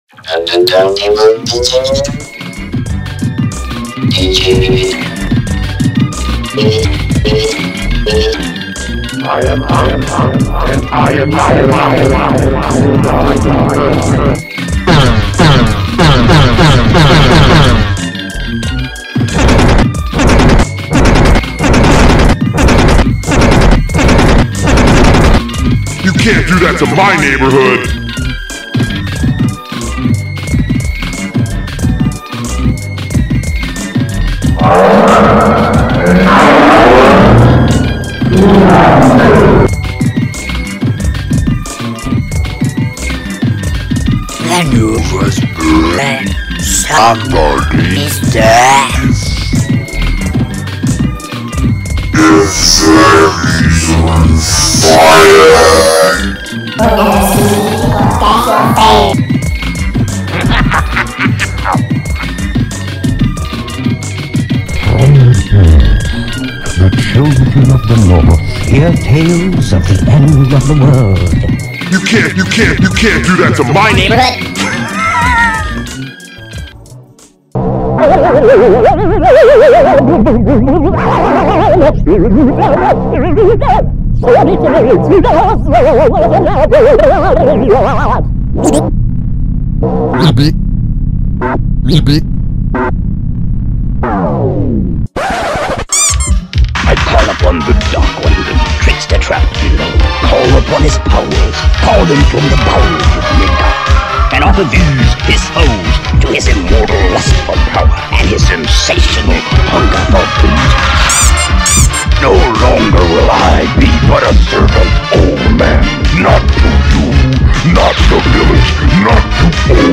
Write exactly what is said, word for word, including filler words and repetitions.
And down the road, D J. I am, I am, I am, I am, I am, I am, I am, I am, You can't do that to my neighborhood! The news was black. Somebody is dead. It's on fire! The children of the North hear tales of the end of the world. You can't, you can't, you can't do that to my Neighborhood. Mybyt. Mybyt. I call upon the Dark One, the trickster trapped below. Call upon his powers, call them from the bowels of midnight, and offer these, his foes, to his immortal lust for power and his sensational hunger for food. No longer will I be but a servant, old man, not to you, not to village, not to